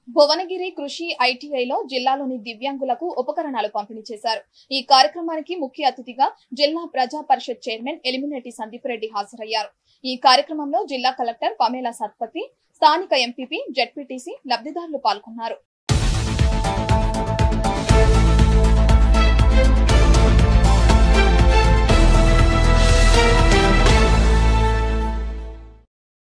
భువనగిరి కృషి ఐటీఐలో జిల్లాలోని దివ్యాంగులకు ఉపకరణాలు పంపిణీ చేశారు. ఈ కార్యక్రమానికి ముఖ్య అతిథిగా జిల్లా ప్రజా పరిషత్ చైర్మన్ ఎలిమినేటి సందీప్ రెడ్డి హాజరయ్యారు. ఈ కార్యక్రమంలో జిల్లా కలెక్టర్ పమేలా సత్పతి, స్థానిక ఎంపీపీ, జెడ్పీటీసీ, లబ్ధిదారులు పాల్గొన్నారు.